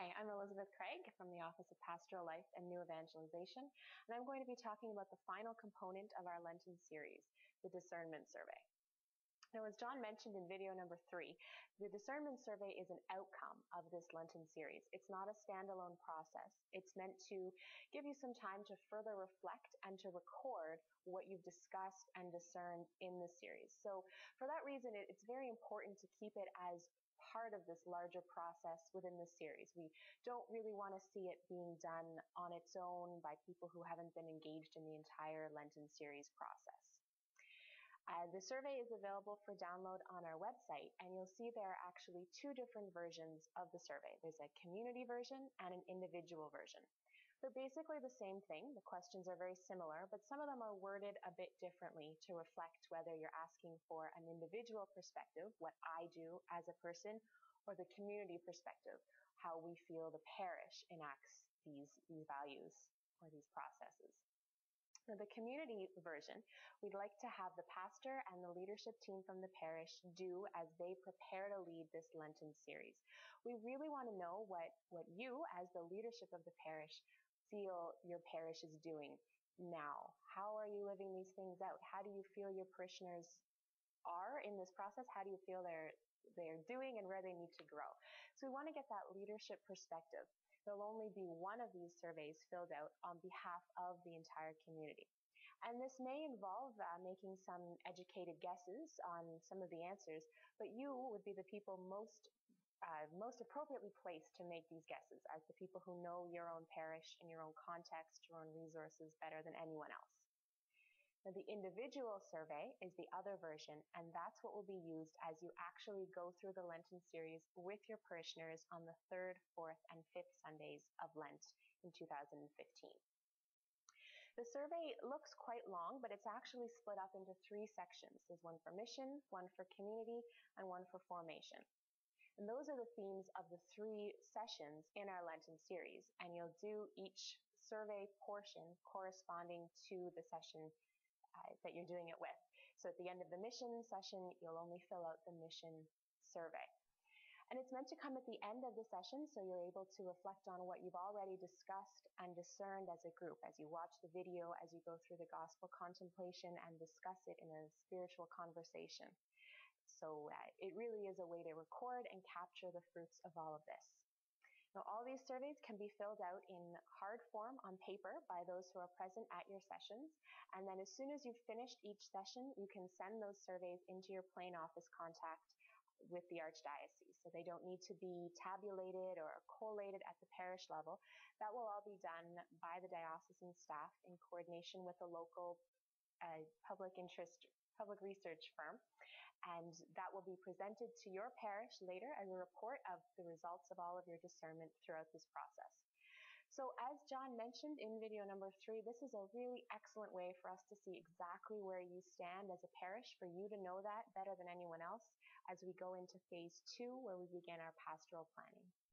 Hi, I'm Elizabeth Craig from the Office of Pastoral Life and New Evangelization, and I'm going to be talking about the final component of our Lenten series, the Discernment Survey. Now, as John mentioned in video number 3, the Discernment Survey is an outcome of this Lenten series. It's not a standalone process. It's meant to give you some time to further reflect and to record what you've discussed and discerned in this series. So for that reason, it's very important to keep it as part of this larger process within the series. We don't really want to see it being done on its own by people who haven't been engaged in the entire Lenten series process. The survey is available for download on our website, and you'll see there are actually 2 different versions of the survey. There's a community version and an individual version. They're basically the same thing. The questions are very similar, but some of them are worded a bit differently to reflect whether you're asking for an individual perspective, what I do as a person, or the community perspective, how we feel the parish enacts these values or these processes. Now, the community version, we'd like to have the pastor and the leadership team from the parish do as they prepare to lead this Lenten series. We really want to know what you, as the leadership of the parish, feel your parish is doing now. How are you living these things out? How do you feel your parishioners are in this process? How do you feel they're doing and where they need to grow? So we want to get that leadership perspective. There'll only be one of these surveys filled out on behalf of the entire community. And this may involve making some educated guesses on some of the answers, but you would be the people most appropriately placed to make these guesses, as the people who know your own parish and your own context, your own resources better than anyone else. Now, the individual survey is the other version, and that's what will be used as you actually go through the Lenten series with your parishioners on the 3rd, 4th, and 5th Sundays of Lent in 2015. The survey looks quite long, but it's actually split up into 3 sections. There's one for mission, one for community, and one for formation. And those are the themes of the 3 sessions in our Lenten series, and you'll do each survey portion corresponding to the session that you're doing it with. So at the end of the mission session, you'll only fill out the mission survey. And it's meant to come at the end of the session, so you're able to reflect on what you've already discussed and discerned as a group, as you watch the video, as you go through the gospel contemplation and discuss it in a spiritual conversation. So it really is a way to record and capture the fruits of all of this. Now, all these surveys can be filled out in hard form on paper by those who are present at your sessions. And then as soon as you've finished each session, you can send those surveys into your plain office contact with the Archdiocese. So they don't need to be tabulated or collated at the parish level. That will all be done by the diocesan staff in coordination with a local public research firm, and that will be presented to your parish later as a report of the results of all of your discernment throughout this process. So as John mentioned in video number 3, this is a really excellent way for us to see exactly where you stand as a parish, for you to know that better than anyone else as we go into phase 2, where we begin our pastoral planning.